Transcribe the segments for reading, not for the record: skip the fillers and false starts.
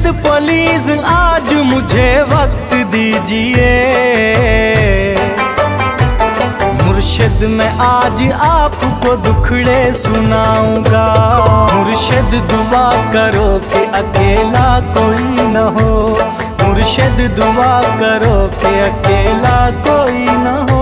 Please आज मुझे वक्त दीजिए। मुर्शिद मैं आज आपको दुखड़े सुनाऊंगा। मुर्शिद दुआ करो कि अकेला कोई न हो। मुर्शिद दुआ करो कि अकेला कोई न हो।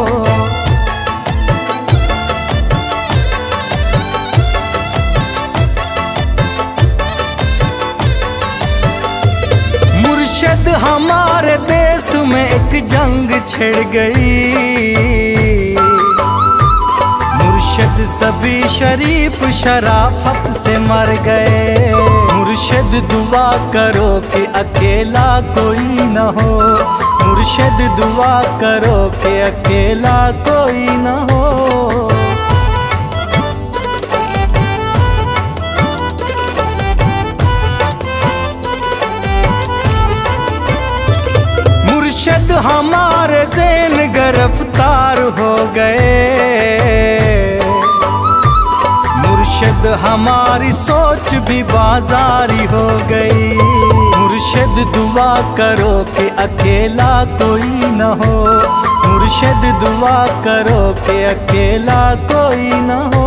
मुर्शिद हमारे देश में एक जंग छिड़ गई। मुर्शिद सभी शरीफ शराफत से मर गए। मुर्शिद दुआ करो कि अकेला कोई न हो। मुर्शिद दुआ करो कि अकेला कोई न हो। मुर्शिद हमारे ज़ेन गिरफ्तार हो गए। मुर्शिद हमारी सोच भी बाजारी हो गई। मुर्शिद दुआ करो कि अकेला कोई न हो। मुर्शिद दुआ करो कि अकेला कोई न हो।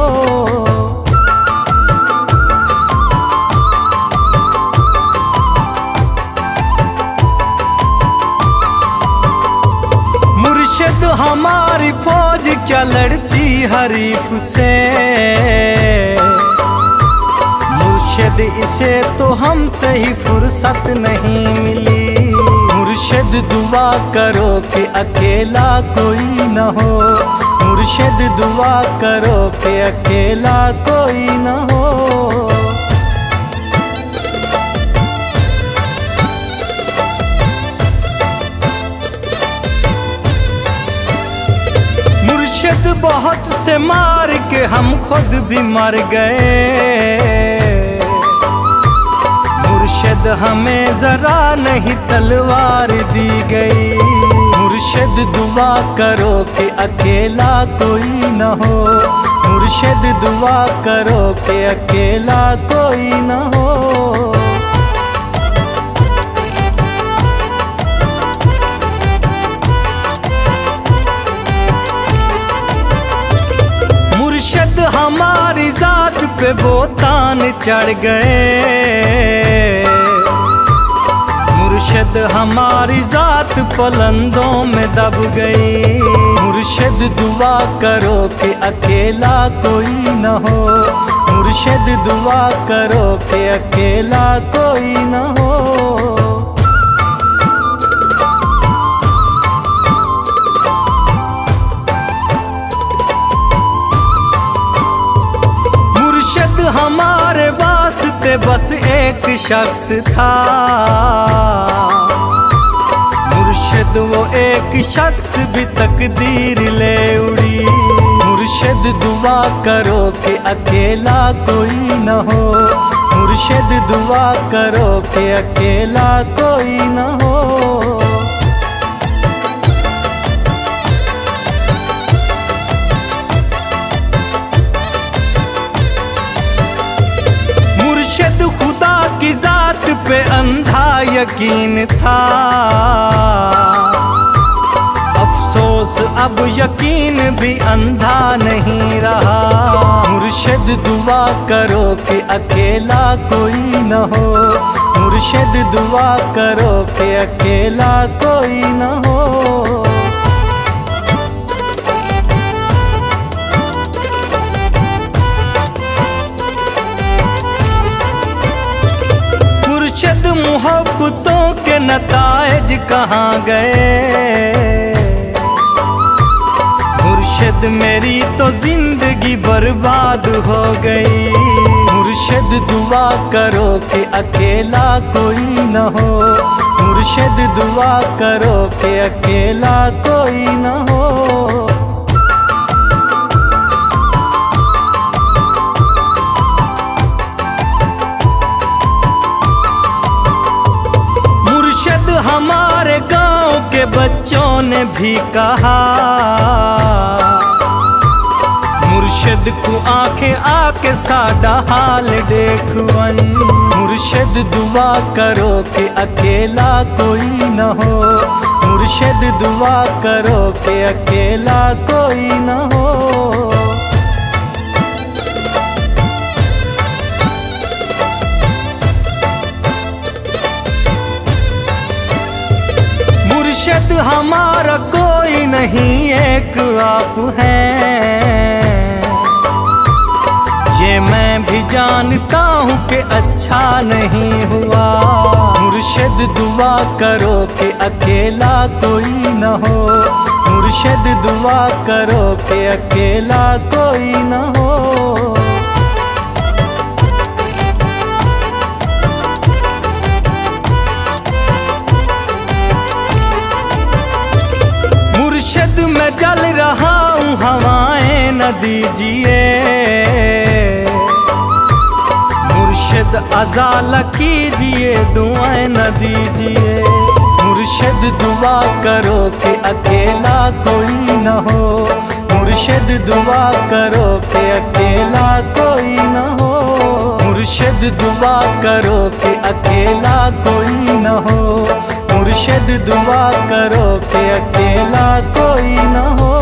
मुर्शिद हमारी फौज क्या लड़ती हरीफ से। मुर्शिद इसे तो हमसे ही फुर्सत नहीं मिली। मुर्शिद दुआ करो कि अकेला कोई न हो। मुर्शिद दुआ करो कि अकेला कोई न हो। मुर्शिद बहुत से मार के हम खुद भी मर गए। मुर्शिद हमें जरा नहीं तलवार दी गई। मुर्शिद दुआ करो कि अकेला कोई न हो। मुर्शिद दुआ करो कि अकेला कोई न हो। मुर्शिद हमारी जात पे बोतान चढ़ गए। मुर्शिद हमारी जात पलंदों में दब गई। मुर्शिद दुआ करो कि अकेला कोई न हो। मुर्शिद दुआ करो कि अकेला कोई न हो। मुर्शिद हमारे वास्ते बस एक शख्स था। मुर्शिद वो एक शख्स भी तकदीर ले उड़ी। मुर्शिद दुआ करो कि अकेला कोई न हो। मुर्शिद दुआ करो कि अकेला कोई न हो। मुर्शिद खुदा की जात पे अंधा यकीन था। अफसोस अब यकीन भी अंधा नहीं रहा। मुर्शिद दुआ करो कि अकेला कोई न हो। मुर्शिद दुआ करो कि अकेला कोई न हो। मुर्शिद मोहब्बतों के नताइज कहाँ गए। मुर्शिद मेरी तो जिंदगी बर्बाद हो गई। मुर्शिद दुआ करो कि अकेला कोई न हो। मुर्शिद दुआ करो कि अकेला कोई न हो। मुर्शिद हमारे गांव के बच्चों ने भी कहा। मुर्शिद को आंखें आके साडा हाल देखवन। मुर्शिद दुआ करो कि अकेला कोई न हो। मुर्शिद दुआ करो कि अकेला कोई न हो। मुर्शिद हमारा कोई नहीं एक आप हैं। ये मैं भी जानता हूँ कि अच्छा नहीं हुआ। मुर्शिद दुआ करो कि अकेला कोई न हो। मुर्शिद दुआ करो कि अकेला कोई न हो। मुर्शिद मैं जल रहा हूँ हवाएं न दीजिए। मुर्शिद अज़ाला कीजिए दुआएं न दीजिए। मुर्शिद दुआ करो कि अकेला कोई न हो। मुर्शिद दुआ करो कि अकेला कोई न हो। मुर्शिद दुआ करो कि अकेला कोई न हो। मुर्शिद दुआ करो कि अकेला कोई न हो।